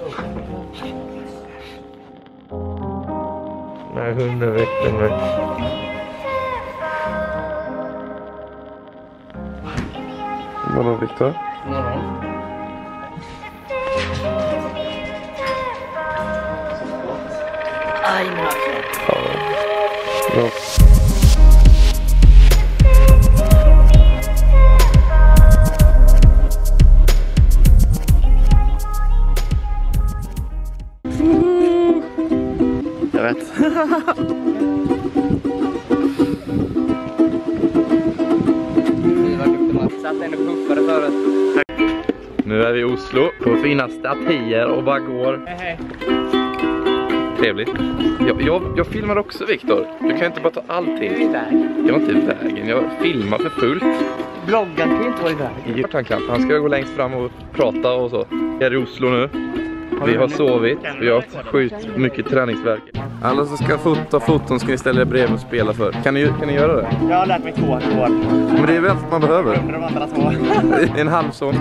Nej, hunden väckte mig. Morgon, Viktor. Morgon. Aj, men alltså. Ja. Jag vet. Nu är vi i Oslo på finaste atier och bara går. Hej. Trevligt. Jag filmar också, Viktor. Du kan inte bara ta allting. Du är i vägen. Jag är inte i vägen. Jag filmar för fullt. Bloggan kan ju inte vara i vägen. Han ska gå längst fram och prata och så. Jag är i Oslo nu. Vi har sovit. Vi har haft sjukt mycket träningsverk. Alla som ska fota foton ska ni ställa er bredvid och spela för. Kan ni göra det? Jag har lärt mig 2 år. Men det är väl allt man behöver. Under de andra 2. En halv sån.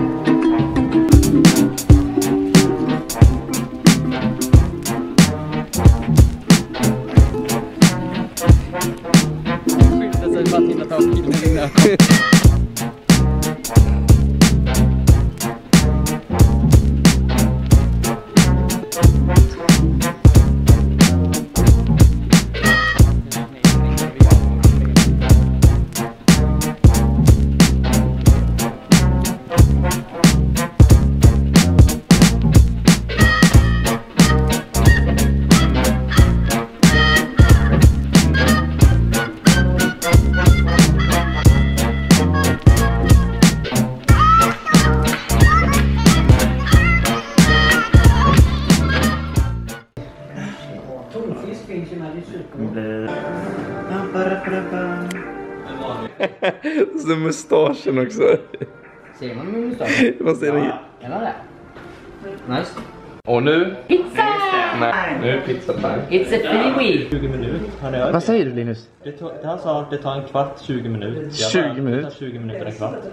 Skylta sig för att hinna ta filmen. Så mustaschen också. Ser man min mustasch? Man ser den. Eller det? Nice. Och nu? Pizza! Nej, nu är pizza time. It's a freebie. 20 minuter. Vad säger du, Linus? Han sa att det tar en kvart, 20 minuter. 20 minuter? 20 minuter, en kvart.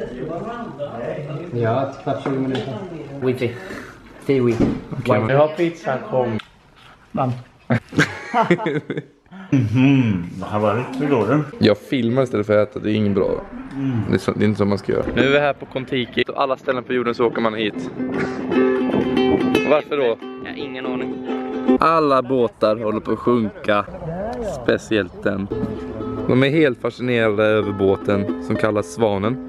Ja, ett kvart 20 minuter. Wifi. Freebie. Okay. Jag har pizzan kom. Man. Det här var lite dåligt. Jag filmar istället för att äta, det är ingen bra. Det är inte så man ska göra. Nu är vi här på Kontiki. Alla ställen på jorden så åker man hit. Varför då? Jag har ingen aning. Alla båtar håller på att sjunka. Speciellt den. De är helt fascinerade över båten som kallas Svanen.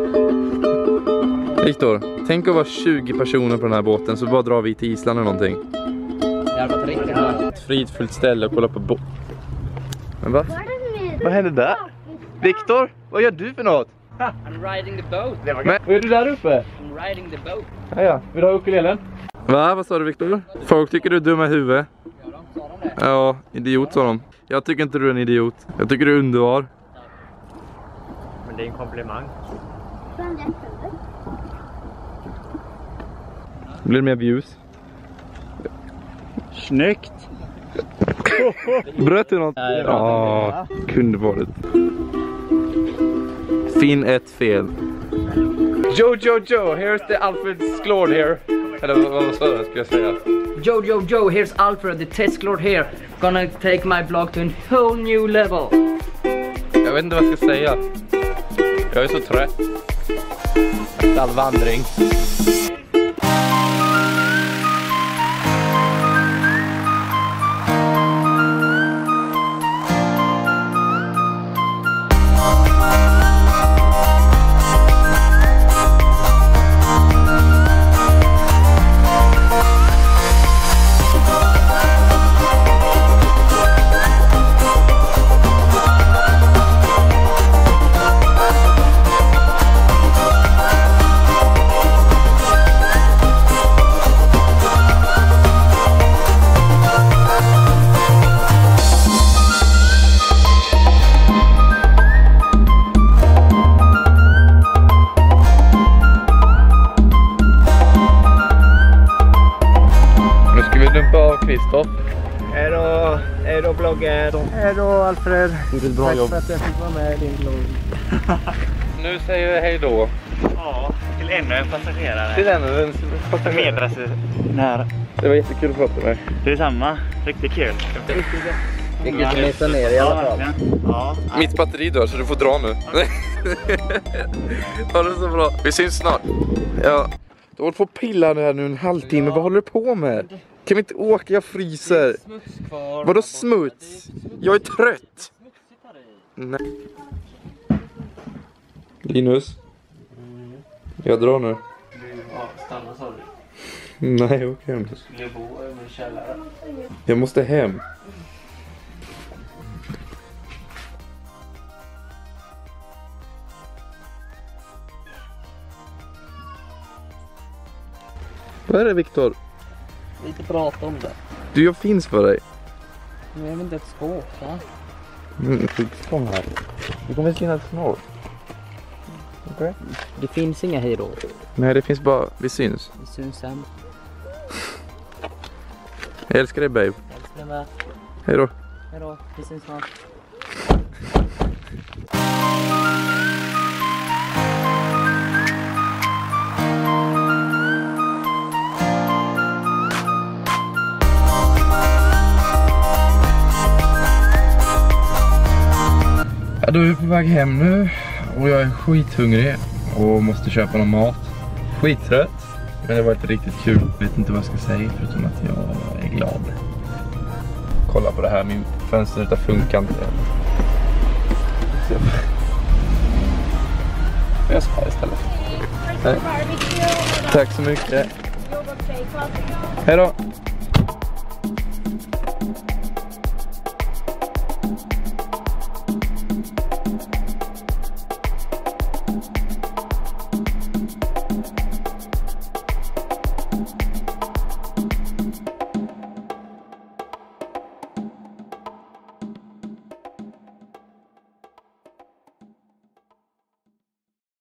Viktor, tänk att vara 20 personer på den här båten så bara drar vi till Island eller någonting. Det har varit riktigt bra. Ett fridfullt ställe och kolla på båt. Men va? Vad händer där? Viktor, vad gör du för något? I'm riding the boat. Men, vad gör du där uppe? I'm riding the boat. Ja, vill du ha ukulelen? Va? Vad sa du, Viktor? Folk tycker du är dum i huvudet. Ja, idiot sa de. Jag tycker inte du är en idiot. Jag tycker du är underbar. Men det är en komplimang. Blir det mer views? Snyggt! Bröt du något? Ja, kunde varit. Finn ett fel. Joe, here's the Alfred Ekdahl here. Eller vad sa jag, skulle jag säga? Joe, here's Alfred, the TheSKLord here. Gonna take my blog to a whole new level. Jag vet inte vad jag ska säga. Jag är så trött. Efter all vandring. Hej då bloggen. Hej då, Alfred. Det är ett bra jobb. Tack för att jag fick vara med i din blogg. Nu säger vi hej då. Ja, till till ännu en passagerare. Till ännu en passagerare. Medresenär. Det var jättekul att prata med dig. Det är samma. Riktigt kul. Vi kan smita ner i alla fall. Ja. Mitt batteri dör så du får dra nu. Ha det så bra. Vi syns snart. Ja. Du håller på att pilla här nu en halvtimme. Vad håller du på med? Kan vi inte åka? Jag fryser. Vadå smuts? Jag är trött. Nej. Linus. Jag drar nu. Stanna sa du. Nej, jag åker hem. Skulle jag bo i min källare? Jag måste hem. Vad är det, Viktor? Lite prata om det. Du, jag finns för dig. Men jag vill inte ett skåp, va? Kom här. Vi kommer synas snart. Okej? Det finns inga hero. Nej, det finns bara... Vi syns. Vi syns sen. Jag älskar dig, babe. Jag älskar dig med. Hej då. Hej då. Vi syns snart. Ja, då är vi på väg hem nu. Och jag är skithungrig. Och måste köpa någon mat. Skittrött. Men det var inte riktigt kul. Jag vet inte vad jag ska säga förutom att jag är glad. Kolla på det här. Min fönsterruta funkar inte. Jag ska istället. Nej. Tack så mycket. Hej då.